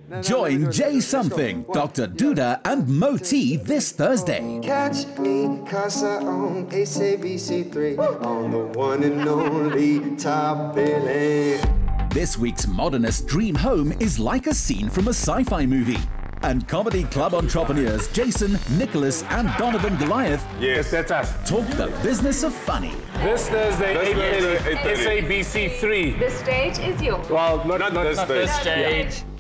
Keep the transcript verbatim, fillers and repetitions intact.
Join Jay Something, Doctor Duda and Moti this Thursday. Catch me, Casa on Ace A B C three on the one and only Top Billing. This week's modernist dream home is like a scene from a sci-fi movie. And comedy club entrepreneurs Jason, Nicholas and Donovan Goliath yes, that's us. talk the business of funny. This Thursday, eight thirty, S A B C three. The stage is yours. Well, not, not, not this not stage. this stage. Yeah.